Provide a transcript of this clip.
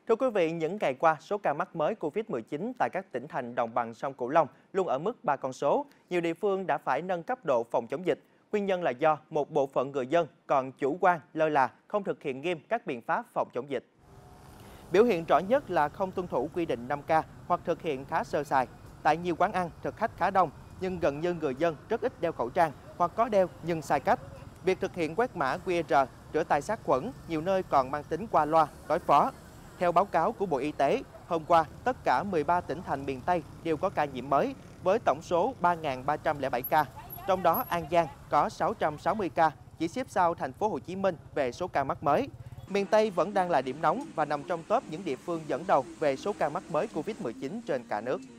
Thưa quý vị, những ngày qua, số ca mắc mới Covid-19 tại các tỉnh thành đồng bằng sông Cửu Long luôn ở mức 3 con số. Nhiều địa phương đã phải nâng cấp độ phòng chống dịch. Nguyên nhân là do một bộ phận người dân còn chủ quan, lơ là, không thực hiện nghiêm các biện pháp phòng chống dịch. Biểu hiện rõ nhất là không tuân thủ quy định 5K hoặc thực hiện khá sơ sài. Tại nhiều quán ăn, thực khách khá đông, nhưng gần như người dân rất ít đeo khẩu trang hoặc có đeo nhưng sai cách. Việc thực hiện quét mã QR, rửa tay sát khuẩn, nhiều nơi còn mang tính qua loa, đối phó. Theo báo cáo của Bộ Y tế, hôm qua, tất cả 13 tỉnh thành miền Tây đều có ca nhiễm mới, với tổng số 3.307 ca. Trong đó, An Giang có 660 ca, chỉ xếp sau thành phố Hồ Chí Minh về số ca mắc mới. Miền Tây vẫn đang là điểm nóng và nằm trong top những địa phương dẫn đầu về số ca mắc mới Covid-19 trên cả nước.